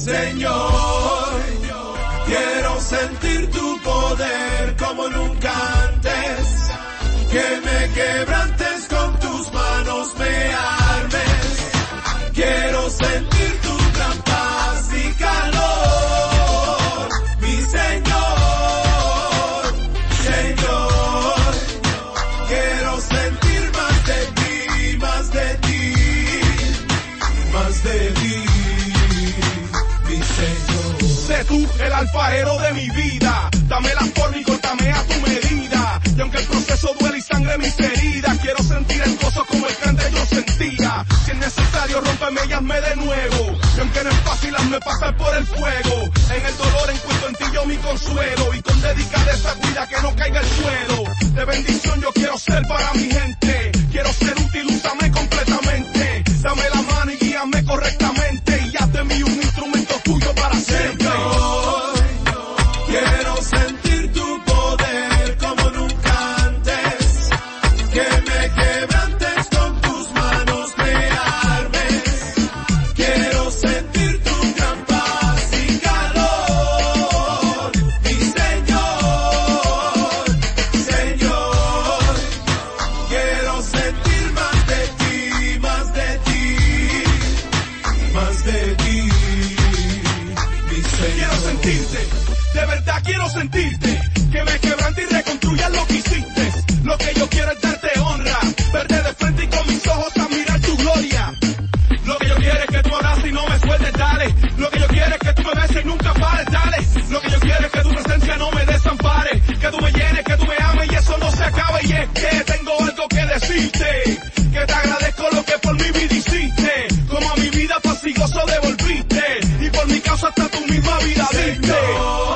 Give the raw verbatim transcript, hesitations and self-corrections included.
Señor, quiero sentir tu poder como nunca antes, que me quebrantes con tus manos, me armes, quiero sentir tu gran paz y calor, mi Señor, Señor, quiero sentir más de ti, más de ti, más de ti. Sé tú el alfarero de mi vida, dame la forma y córtame a tu medida. Y aunque el proceso duele y sangre mis heridas, quiero sentir el gozo como el que antes yo sentía. Si es necesario, rómpeme y hazme de nuevo. Y aunque no es fácil, hazme pasar por el fuego. En el dolor encuentro en ti yo mi consuelo, y con delicadeza cuida que no caiga el suelo. De bendición yo quiero ser para mi gente, quiero ser útil, úsame completamente. Dame la mano y guíame correctamente, y haz de mí un instrumento tuyo para siempre. Señor, quiero sentir tu poder como nunca antes, que me quebrantes con tus manos, me armes, quiero sentir tu gran paz y calor, mi Señor, Señor, quiero sentir más de ti, más de ti, más de ti. Quiero sentirte, de verdad quiero sentirte, que me quebrante y reconstruyas lo que hiciste. Lo que yo quiero es darte honra, verte de frente y con mis ojos admirar tu gloria. Lo que yo quiero es que tú abraces y no me sueltes, dale. Lo que yo quiero es que tú me beses y nunca pares, dale. Lo que yo quiero es que tu presencia no me desampare, que tú me llenes, que tú me ames y eso no se acabe. Y es que tengo algo que decirte, que te agradezco lo que por mi vida hiciste, como a mi vida paz y gozo devolviste, y por mi causa hasta tu misma vida diste.